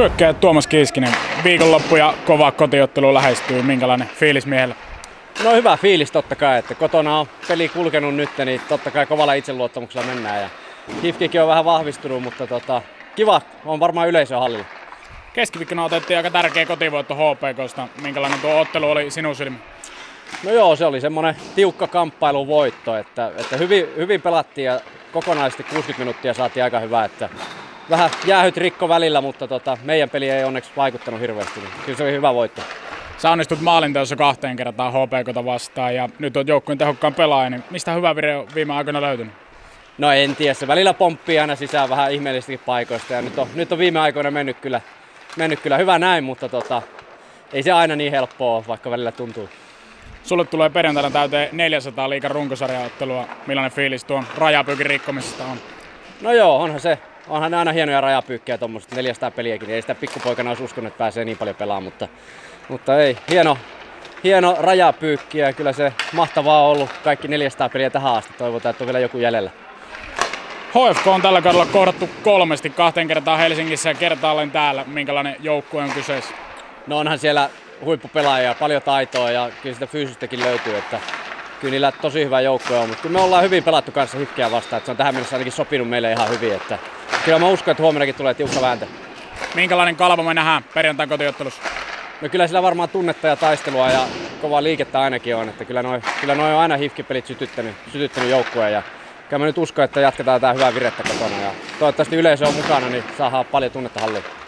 Hyökkääjä Tuomas Kiiskinen, viikonloppu ja kova kotiottelu lähestyy. Minkälainen fiilis miehellä? No hyvä fiilis totta kai, että kotona on peli kulkenut nyt, niin totta kai kovalla itseluottamuksella mennään. Ja HIFKkin on vähän vahvistunut, mutta kiva on varmaan yleisö hallilla. Keskiviikkona otettiin aika tärkeä kotivoitto HPK:sta. Minkälainen tuo ottelu oli sinun silmin? No joo, se oli semmoinen tiukka kamppailuvoitto, että hyvin pelattiin ja kokonaisesti 60 minuuttia saatiin aika hyvää. Että vähän jäähyt rikko välillä, mutta meidän peli ei onneksi vaikuttanut hirveästi. Kyllä se oli hyvä voitto. Sä onnistut maalinteossa 2 kertaa HPK:ta vastaan ja nyt on joukkueen tehokkaan pelaaja, niin mistä hyvä vire on viime aikoina löytynyt? No en tiedä, se välillä pomppii aina sisään vähän ihmeellisistäkin paikoista ja nyt on viime aikoina mennyt kyllä hyvä näin, mutta ei se aina niin helppoa ole, vaikka välillä tuntuu. Sulle tulee perjantaina täyteen 400 liigan runkosarjaottelua. Millainen fiilis tuon rajapyykin rikkomisesta on? No joo, onhan ne aina hienoja rajapyykkejä tuommoiset 400 peliäkin. Ei sitä pikkupoikana olisi uskonut, että pääsee niin paljon pelaamaan, mutta ei, hieno rajapyykki ja kyllä se mahtavaa on ollut kaikki 400 peliä tähän asti. Toivotaan, että on vielä joku jäljellä. HFK on tällä kaudella kohdattu 3, 2 kertaa Helsingissä ja kertaalleen täällä. Minkälainen joukkue on kyseessä? No onhan siellä huippupelaajia, paljon taitoa ja kyllä sitä fyysistäkin löytyy, että kyllä niillä tosi hyvä joukkue on, mutta kyllä me ollaan hyvin pelattu kanssa HIFK:ää vastaan, että se on tähän mennessä ainakin sopinut meille ihan hyvin, että kyllä mä uskon, että huomennakin tulee tiukka vääntö. Minkälainen kalvo me nähdään perjantain kotiottelussa? No kyllä sillä varmaan tunnetta ja taistelua ja kovaa liikettä ainakin on, että kyllä noi on aina HIFK-pelit sytyttänyt joukkueen ja kyllä mä nyt uskon, että jatketaan tätä hyvää virettä kotona ja toivottavasti yleisö on mukana, niin saadaan paljon tunnetta halliin.